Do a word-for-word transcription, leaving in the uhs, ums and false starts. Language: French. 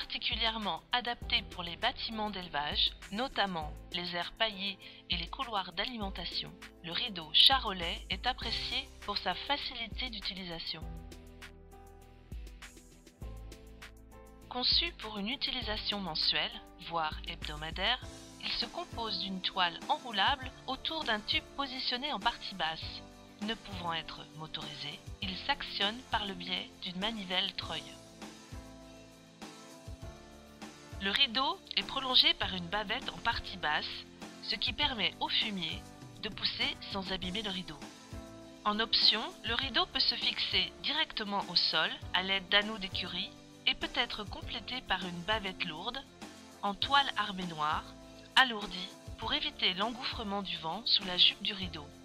particulièrement adapté pour les bâtiments d'élevage, notamment les aires paillées et les couloirs d'alimentation, le rideau charolais est apprécié pour sa facilité d'utilisation. Conçu pour une utilisation mensuelle, voire hebdomadaire, il se compose d'une toile enroulable autour d'un tube positionné en partie basse. Ne pouvant être motorisé, il s'actionne par le biais d'une manivelle treuil. Le rideau est prolongé par une bavette en partie basse, ce qui permet au fumier de pousser sans abîmer le rideau. En option, le rideau peut se fixer directement au sol à l'aide d'anneaux d'écurie et peut être complété par une bavette lourde, en toile armée noire, alourdie pour éviter l'engouffrement du vent sous la jupe du rideau.